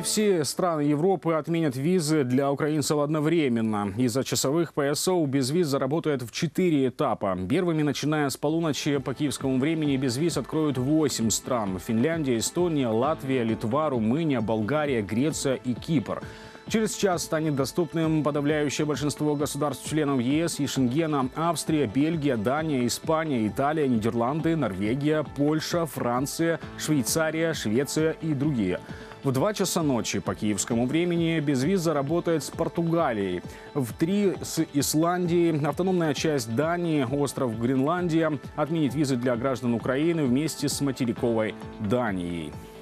все страны Европы отменят визы для украинцев одновременно. Из-за часовых поясов без виз заработают в 4 этапа. Первыми, начиная с полуночи по киевскому времени, без виз откроют 8 стран. Финляндия, Эстония, Латвия, Литва, Румыния, Болгария, Греция и Кипр. Через час станет доступным подавляющее большинство государств-членов ЕС и Шенгена: Австрия, Бельгия, Дания, Испания, Италия, Нидерланды, Норвегия, Польша, Франция, Швейцария, Швеция и другие. В 2 часа ночи по киевскому времени без виз заработает с Португалией, в 3 с Исландией, автономная часть Дании, остров Гренландия отменит визы для граждан Украины вместе с материковой Данией.